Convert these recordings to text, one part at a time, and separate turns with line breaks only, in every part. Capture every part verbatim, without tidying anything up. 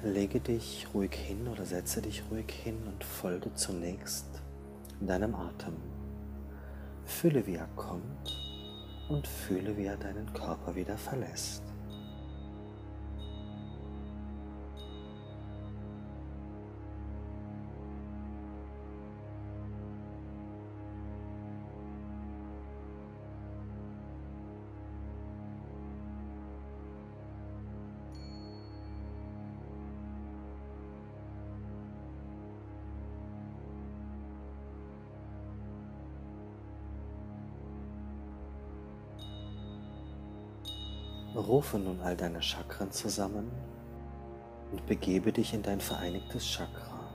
Lege dich ruhig hin oder setze dich ruhig hin und folge zunächst deinem Atem. Fühle, wie er kommt und fühle, wie er deinen Körper wieder verlässt. Rufe nun all deine Chakren zusammen und begebe dich in dein vereinigtes Chakra.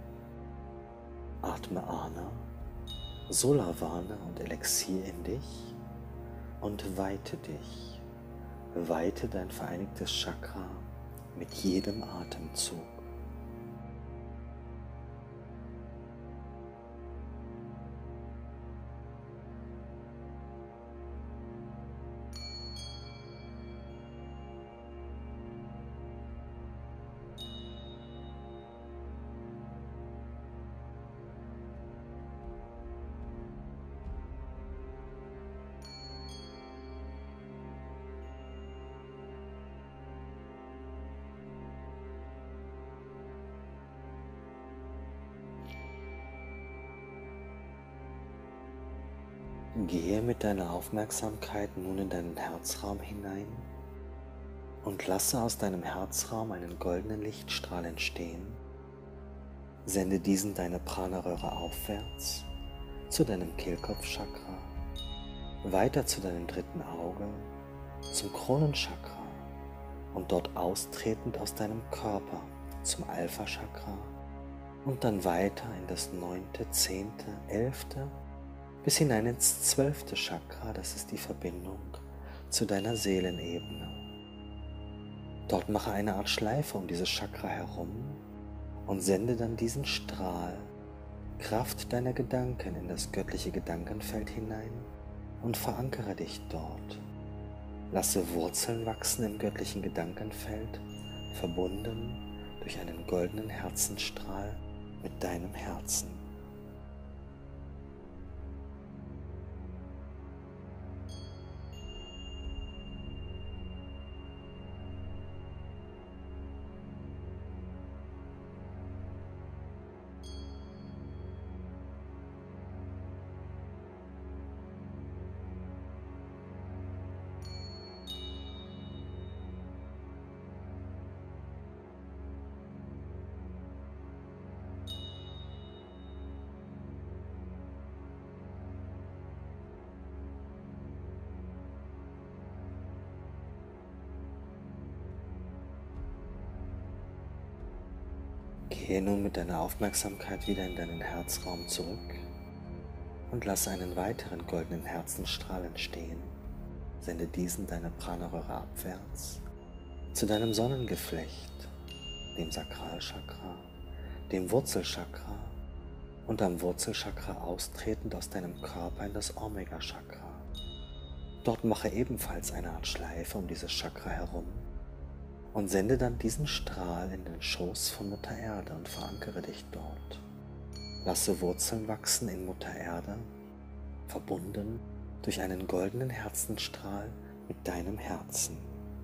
Atme Ana, Solavana und Elixier in dich und weite dich. Weite dein vereinigtes Chakra mit jedem Atemzug. Gehe mit deiner Aufmerksamkeit nun in deinen Herzraum hinein und lasse aus deinem Herzraum einen goldenen Lichtstrahl entstehen. Sende diesen deine Prana-Röhre aufwärts zu deinem Kehlkopfchakra, weiter zu deinem dritten Auge, zum Kronenchakra und dort austretend aus deinem Körper zum Alpha-Chakra und dann weiter in das neunte, zehnte, elfte bis hinein ins zwölfte Chakra, das ist die Verbindung zu deiner Seelenebene. Dort mache eine Art Schleife um dieses Chakra herum und sende dann diesen Strahl, Kraft deiner Gedanken in das göttliche Gedankenfeld hinein und verankere dich dort. Lasse Wurzeln wachsen im göttlichen Gedankenfeld, verbunden durch einen goldenen Herzensstrahl mit deinem Herzen. Gehe nun mit deiner Aufmerksamkeit wieder in deinen Herzraum zurück und lasse einen weiteren goldenen Herzensstrahl entstehen. Sende diesen deine Prana-Röhre abwärts zu deinem Sonnengeflecht, dem Sakralchakra, dem Wurzelchakra und am Wurzelchakra austretend aus deinem Körper in das Omega-Chakra. Dort mache ebenfalls eine Art Schleife um dieses Chakra herum und sende dann diesen Strahl in den Schoß von Mutter Erde und verankere dich dort. Lasse Wurzeln wachsen in Mutter Erde, verbunden durch einen goldenen Herzensstrahl mit deinem Herzen.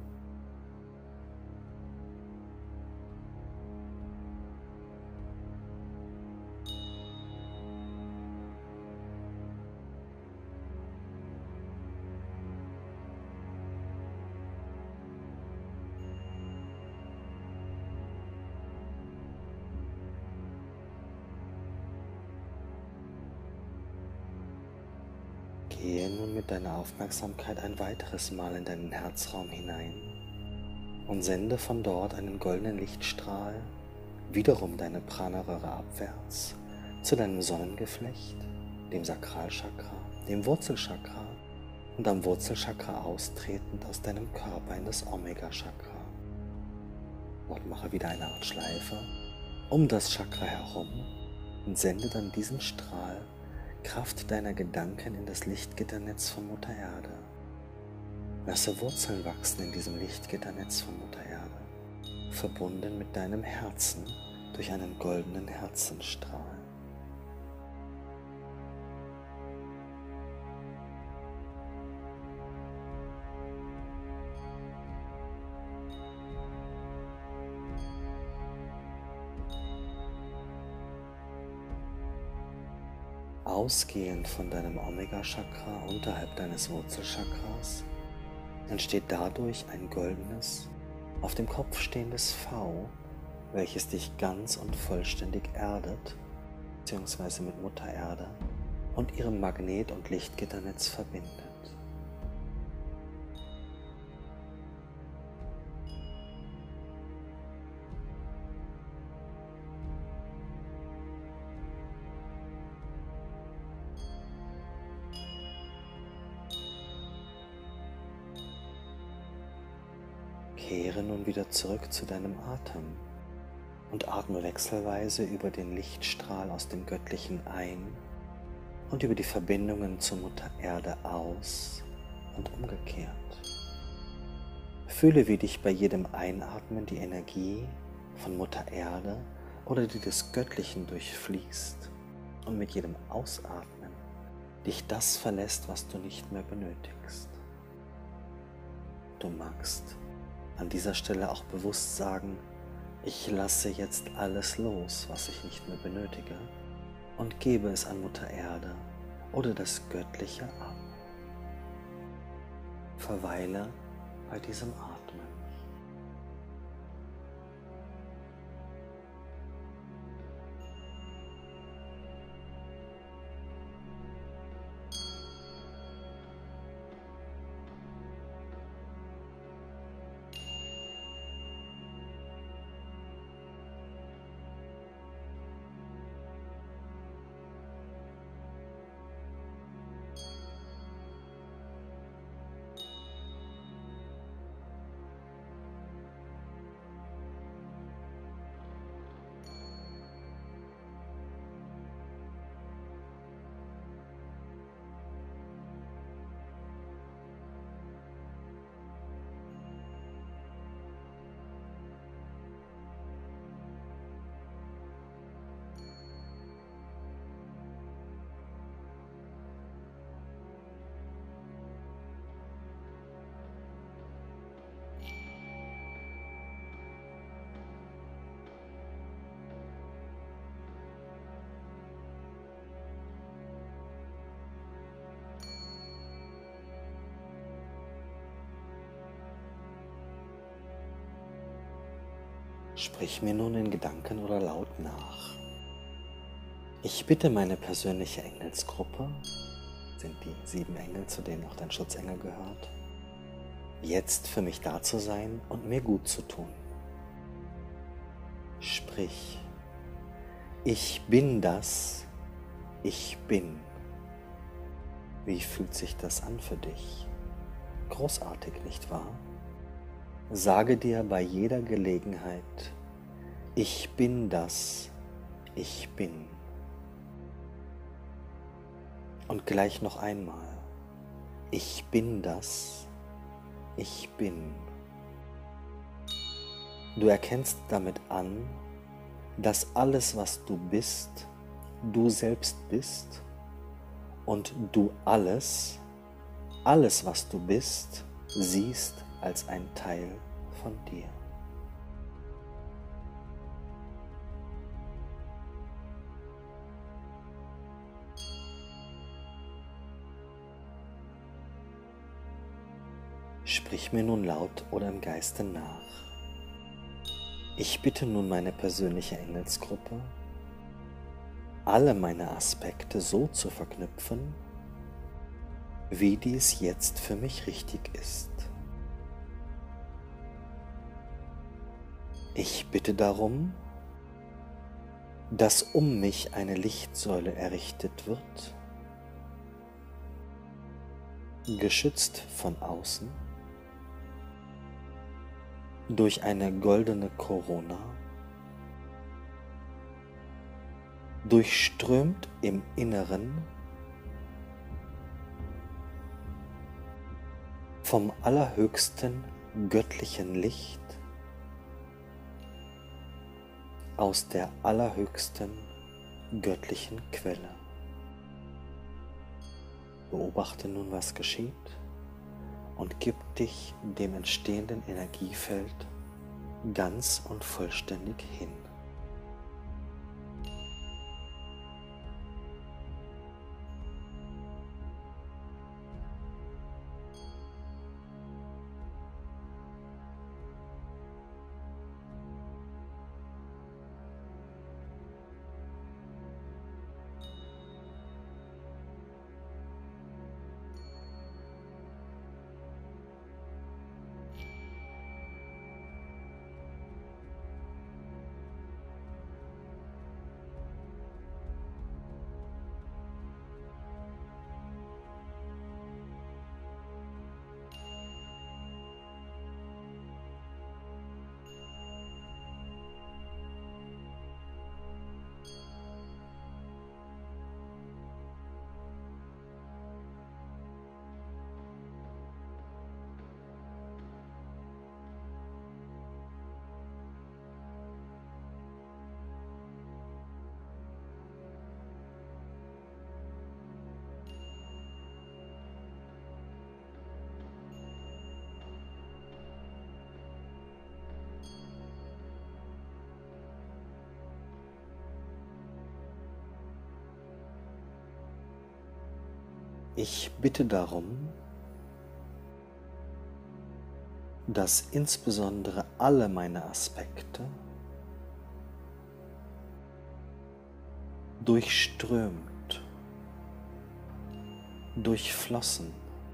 Gehe nun mit deiner Aufmerksamkeit ein weiteres Mal in deinen Herzraum hinein und sende von dort einen goldenen Lichtstrahl wiederum deine Prana-Röhre abwärts zu deinem Sonnengeflecht, dem Sakralchakra, dem Wurzelchakra und am Wurzelchakra austretend aus deinem Körper in das Omega-Chakra. Dort mache wieder eine Art Schleife um das Chakra herum und sende dann diesen Strahl Kraft deiner Gedanken in das Lichtgitternetz von Mutter Erde. Lasse Wurzeln wachsen in diesem Lichtgitternetz von Mutter Erde. verbunden mit deinem Herzen durch einen goldenen Herzenstrahl. Ausgehend von deinem Omega-Chakra unterhalb deines Wurzelchakras entsteht dadurch ein goldenes, auf dem Kopf stehendes V, welches dich ganz und vollständig erdet, beziehungsweise mit Mutter Erde und ihrem Magnet- und Lichtgitternetz verbindet. Kehre nun wieder zurück zu deinem Atem und atme wechselweise über den Lichtstrahl aus dem Göttlichen ein und über die Verbindungen zur Mutter Erde aus und umgekehrt. Fühle, wie dich bei jedem Einatmen die Energie von Mutter Erde oder die des Göttlichen durchfließt und mit jedem Ausatmen dich das verlässt, was du nicht mehr benötigst. Du magst an dieser Stelle auch bewusst sagen, ich lasse jetzt alles los, was ich nicht mehr benötige und gebe es an Mutter Erde oder das Göttliche ab. Verweile bei diesem Atmen. Sprich mir nun in Gedanken oder laut nach. Ich bitte meine persönliche Engelsgruppe, sind die sieben Engel, zu denen auch dein Schutzengel gehört, jetzt für mich da zu sein und mir gut zu tun. Sprich, ich bin das, ich bin. Wie fühlt sich das an für dich? Großartig, nicht wahr? Sage dir bei jeder Gelegenheit, ich bin das, ich bin. Und gleich noch einmal, ich bin das, ich bin. Du erkennst damit an, dass alles, was du bist, du selbst bist und du alles, alles, was du bist, siehst als ein Teil von dir. Sprich mir nun laut oder im Geiste nach. Ich bitte nun meine persönliche Engelsgruppe, alle meine Aspekte so zu verknüpfen, wie dies jetzt für mich richtig ist. Ich bitte darum, dass um mich eine Lichtsäule errichtet wird, geschützt von außen, durch eine goldene Korona, durchströmt im Inneren vom allerhöchsten göttlichen Licht aus der allerhöchsten göttlichen Quelle. Beobachte nun, was geschieht, und gib dich dem entstehenden Energiefeld ganz und vollständig hin. Ich bitte darum, dass insbesondere alle meine Aspekte durchströmt, durchflossen,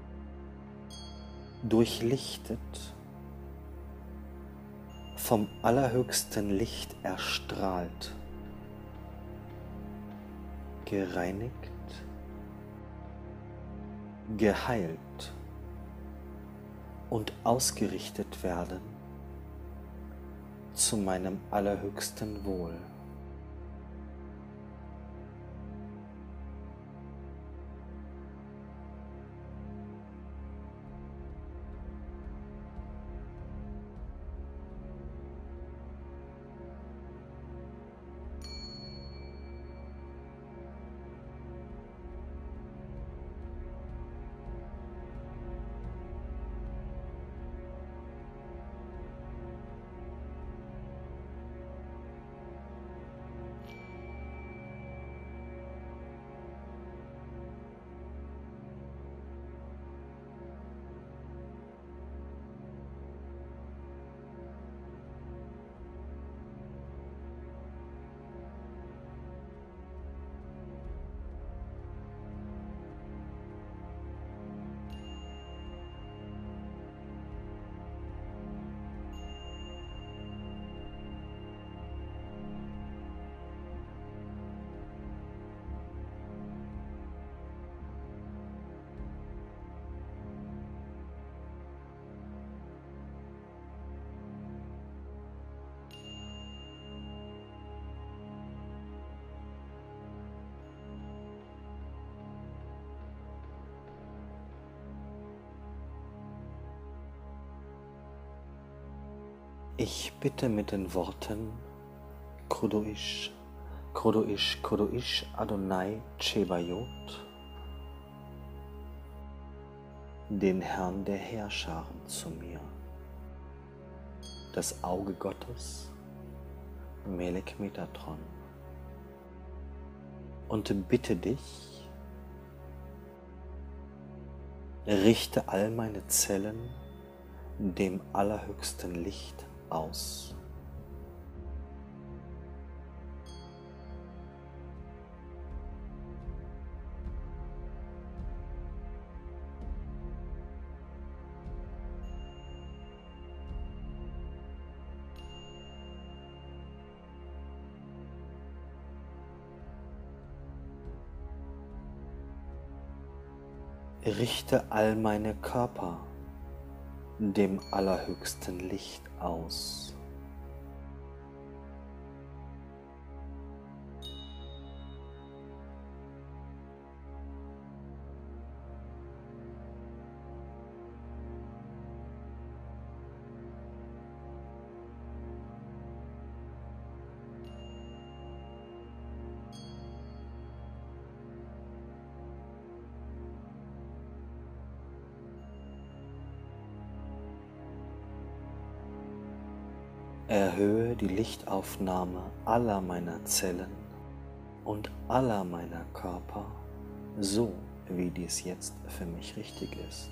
durchlichtet, vom allerhöchsten Licht erstrahlt, gereinigt, geheilt und ausgerichtet werden zu meinem allerhöchsten Wohl. Ich bitte mit den Worten Kodoish, Kodoish, Kodoish Adonai Tsebayot, den Herrn der Heerscharen zu mir, das Auge Gottes, Melek Metatron, und bitte dich, richte all meine Zellen dem allerhöchsten Licht aus. Richte all meine Körper dem allerhöchsten Licht aus. Erhöhe die Lichtaufnahme aller meiner Zellen und aller meiner Körper, so wie dies jetzt für mich richtig ist.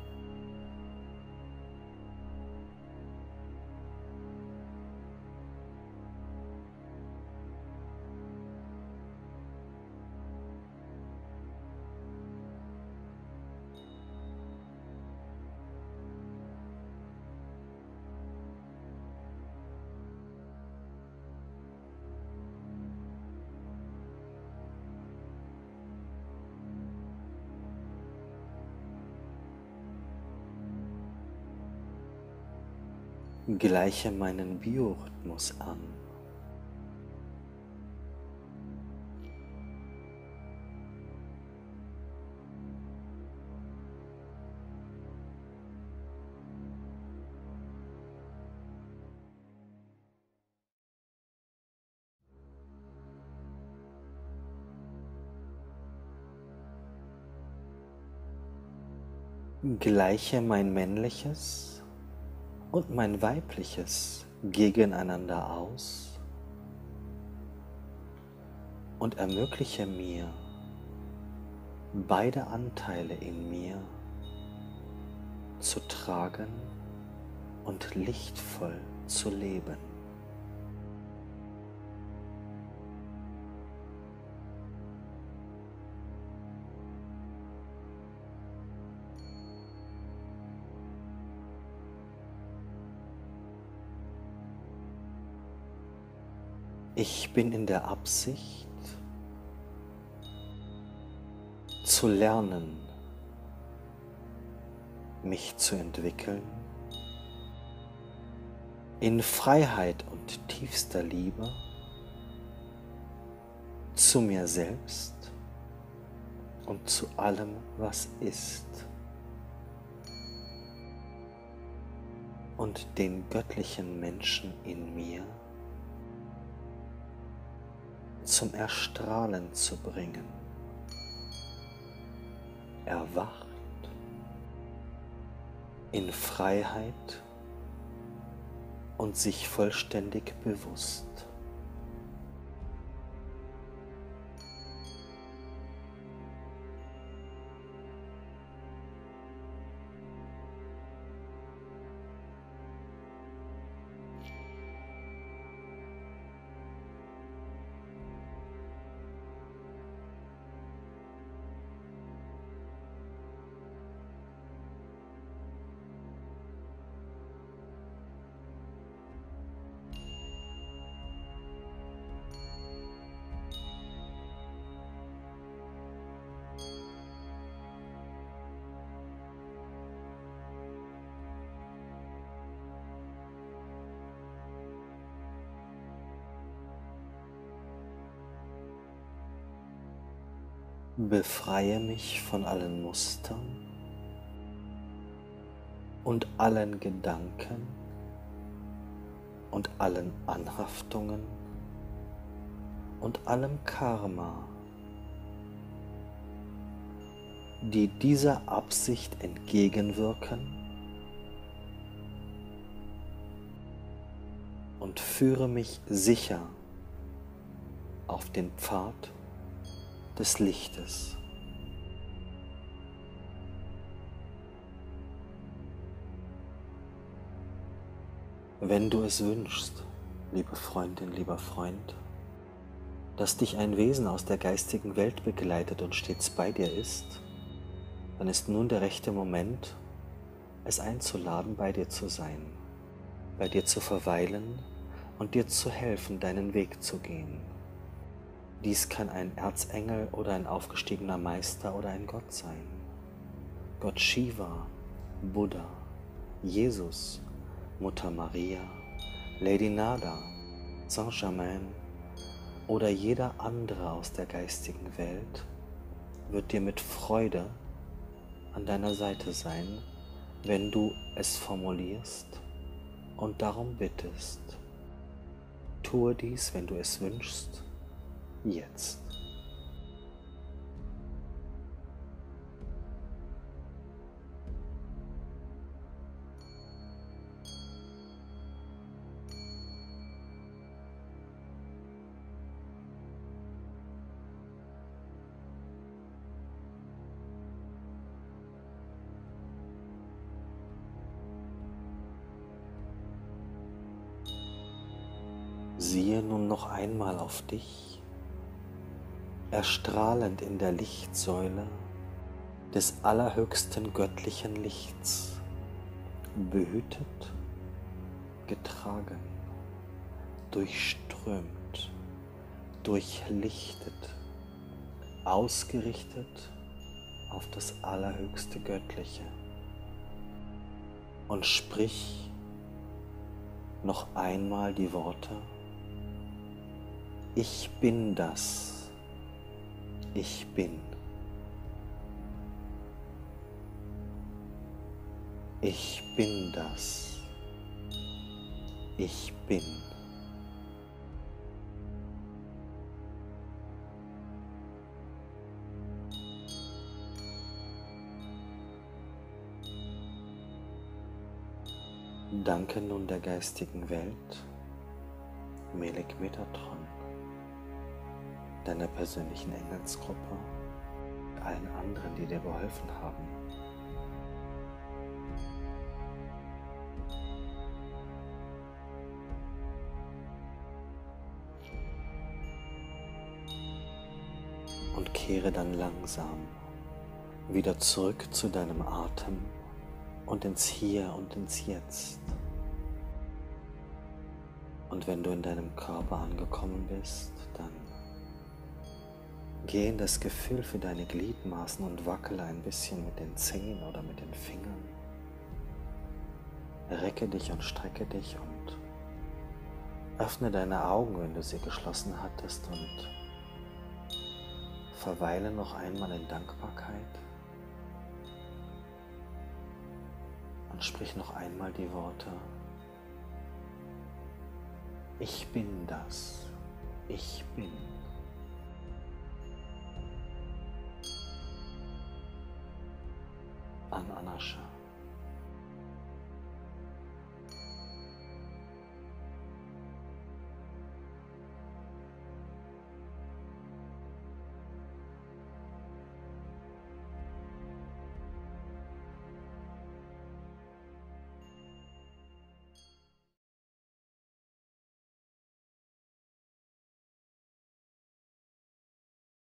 Gleiche meinen Biorhythmus an. Gleiche mein männliches und mein weibliches gegeneinander aus und ermögliche mir, beide Anteile in mir zu tragen und lichtvoll zu leben. Ich bin in der Absicht, zu lernen, mich zu entwickeln, in Freiheit und tiefster Liebe zu mir selbst und zu allem, was ist, und den göttlichen Menschen in mir zum Erstrahlen zu bringen. Erwacht in Freiheit und sich vollständig bewusst. Befreie mich von allen Mustern und allen Gedanken und allen Anhaftungen und allem Karma, die dieser Absicht entgegenwirken, und führe mich sicher auf den Pfad des Lichtes. Wenn du es wünschst, liebe Freundin, lieber Freund, dass dich ein Wesen aus der geistigen Welt begleitet und stets bei dir ist, dann ist nun der rechte Moment, es einzuladen, bei dir zu sein, bei dir zu verweilen und dir zu helfen, deinen Weg zu gehen. Dies kann ein Erzengel oder ein aufgestiegener Meister oder ein Gott sein. Gott Shiva, Buddha, Jesus, Mutter Maria, Lady Nada, Saint-Germain oder jeder andere aus der geistigen Welt wird dir mit Freude an deiner Seite sein, wenn du es formulierst und darum bittest. Tue dies, wenn du es wünschst, jetzt. siehe nun noch einmal auf dich, erstrahlend in der Lichtsäule des allerhöchsten göttlichen Lichts, behütet, getragen, durchströmt, durchlichtet, ausgerichtet auf das allerhöchste Göttliche. Und sprich noch einmal die Worte: Ich bin das, ich bin. Ich bin das, ich bin. Danke nun der geistigen Welt, Melek Metatron, deiner persönlichen Engelsgruppe, allen anderen, die dir geholfen haben. Und kehre dann langsam wieder zurück zu deinem Atem und ins Hier und ins Jetzt. Und wenn du in deinem Körper angekommen bist, dann geh in das Gefühl für deine Gliedmaßen und wackele ein bisschen mit den Zehen oder mit den Fingern. Recke dich und strecke dich und öffne deine Augen, wenn du sie geschlossen hattest, und verweile noch einmal in Dankbarkeit und sprich noch einmal die Worte: Ich bin das, ich bin. An Anascha.